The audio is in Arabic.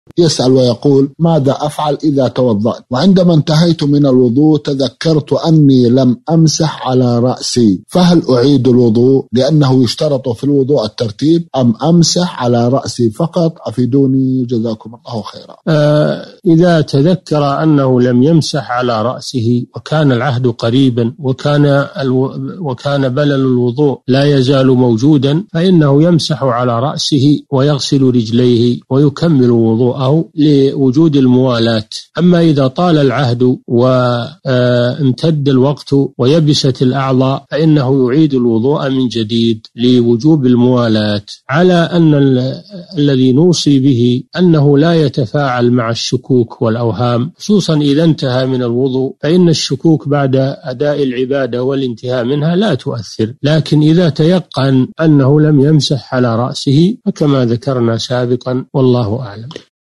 يسأل ويقول: ماذا أفعل إذا توضأت؟ وعندما انتهيت من الوضوء تذكرت أني لم أمسح على رأسي، فهل أعيد الوضوء لأنه يشترط في الوضوء الترتيب، أم أمسح على رأسي فقط؟ أفيدوني جزاكم الله خيرا. إذا تذكر أنه لم يمسح على رأسه وكان العهد قريبا وكان بلل الوضوء لا يزال موجودا، فإنه يمسح على رأسه ويغسل رجليه ويكمل وضوءه لوجود الموالاة. أما إذا طال العهد وامتد الوقت ويبست الأعضاء فإنه يعيد الوضوء من جديد لوجوب الموالاة، على أن الذي نوصي به أنه لا يتفاعل مع الشكوك والأوهام، خصوصا إذا انتهى من الوضوء، فإن الشكوك بعد أداء العبادة والانتهاء منها لا تؤثر. لكن إذا تيقن أنه لم يمسح على رأسه فكما ذكرنا سابقا، والله أعلم.